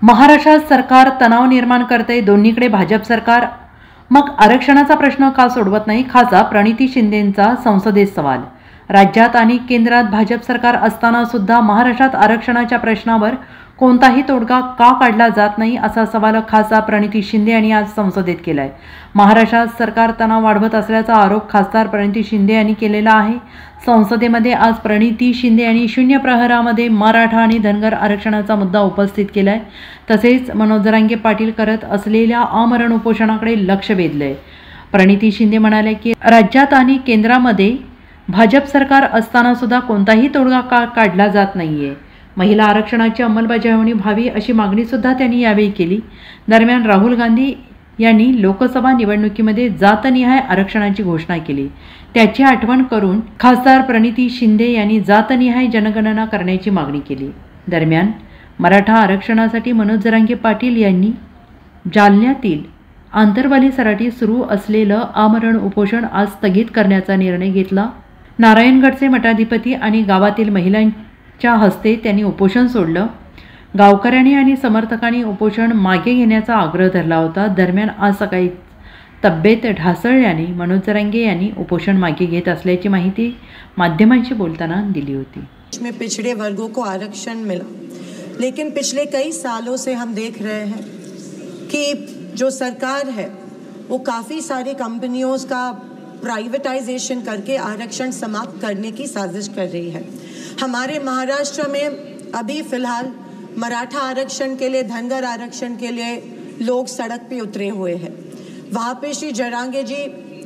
महाराष्ट्रात सरकार तणाव निर्माण करते, दोन्हीकडे भाजप सरकार, मग आरक्षणाचा प्रश्न का सोडवत नाही? खासदार प्रणिती शिंदेंचा संसदेत सवाल। राज्यात आणि केंद्रात भाजप सरकार असताना सुद्धा महाराष्ट्रात आरक्षणाच्या प्रश्नावर कोणताही तोडगा का काढला जात नाही, असा सवाल खासदार प्रणिती शिंदे यांनी आज संसदेत केलाय। महाराष्ट्रात सरकार तणाव वाढवत असल्याचा आरोप खासदार प्रणिती शिंदे यांनी केलेला आहे। संसदेमध्ये आज प्रणिती शिंदे यांनी शून्य प्रहरामध्ये मराठा आणि धनगर आरक्षणाचा मुद्दा उपस्थित केलाय। तसेच मनोज जरांगे पाटील करत असलेल्या आमरण उपोषणाकडे लक्ष वेधलंय। प्रणिती शिंदे म्हणाले की राज्यात आणि केंद्रामध्ये भाजप सरकार असताना सुद्धा कोणताही तोडगा का काढला जात नाहीये। महिला आरक्षणाची अंमलबजावणी व्हावी अशी मागणी सुद्धा त्यांनी यावेळी केली। दरम्यान राहुल गांधी यांनी लोकसभा निवडणुकीमध्ये जातनिहाय आरक्षणाची घोषणा केली, त्याची आठवण करून खासदार प्रणिती शिंदे यांनी जातनिहाय जनगणना करण्याची मागणी केली। दरम्यान मराठा आरक्षणासाठी मनोज जरांगे पाटील यांनी जालन्यातील आंतरवालीसाठी सुरू असलेलं आमरण उपोषण आज स्थगित करण्याचा निर्णय घेतला। नारायणगडचे मठाधिपती आणि गावातील महिलांच्या हस्ते त्यांनी उपोषण सोडलं। गावकऱ्यांनी आणि समर्थकांनी उपोषण मागे घेण्याचा आग्रह धरला होता। दरम्यान आज सकाळी तब्येत ढासळल्याने मनोज जरांगे यांनी उपोषण मागे घेत असल्याची माहिती माध्यमांशी बोलताना दिली होती। में पिछड़े वर्गों को आरक्षण मिला, लेकिन पिछले कई सालों से हम देख रहे हैं कि जो सरकार है वो काफ़ी सारी कंपनियों का प्राइवेटाइजेशन करके आरक्षण समाप्त करने की साजिश कर रही है। हमारे महाराष्ट्र में अभी फ़िलहाल मराठा आरक्षण के लिए, धनगर आरक्षण के लिए लोग सड़क पे उतरे हुए हैं। वहाँ पे श्री जरांगे जी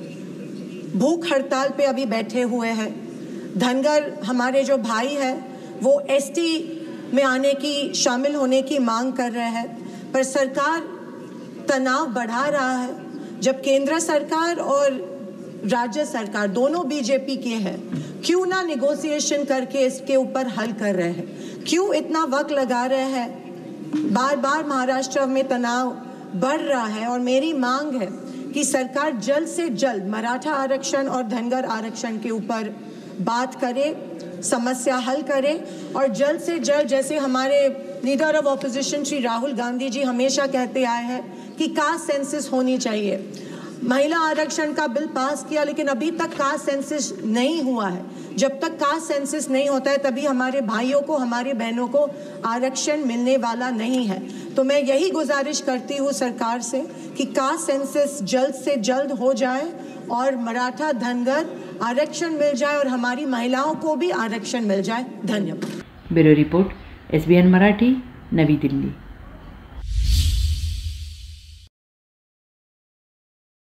भूख हड़ताल पे अभी बैठे हुए हैं। धनगर हमारे जो भाई है वो एसटी में आने की, शामिल होने की मांग कर रहे हैं, पर सरकार तनाव बढ़ा रहा है। जब केंद्र सरकार और राज्य सरकार दोनों बीजेपी के हैं, क्यों ना निगोशिएशन करके इसके ऊपर हल कर रहे हैं? क्यों इतना वक्त लगा रहे हैं? बार बार महाराष्ट्र में तनाव बढ़ रहा है और मेरी मांग है कि सरकार जल्द से जल्द मराठा आरक्षण और धनगर आरक्षण के ऊपर बात करे, समस्या हल करे और जल्द से जल्द, जैसे हमारे leader of opposition Shri Rahul Gandhi ji हमेशा कहते आए हैं कि कास्ट सेंसस होनी चाहिए। महिला आरक्षण का बिल पास किया, लेकिन अभी तक कास्ट सेंसस नहीं हुआ है। जब तक कास्ट सेंसस नहीं होता है तभी हमारे भाइयों को, हमारी बहनों को आरक्षण मिलने वाला नहीं है। तो मैं यही गुजारिश करती हूँ सरकार से कि कास्ट सेंसस जल्द से जल्द हो जाए और मराठा धनगर आरक्षण मिल जाए और हमारी महिलाओं को भी आरक्षण मिल जाए। धन्यवाद। ब्यूरो रिपोर्ट, SBN मराठी, नवी दिल्ली।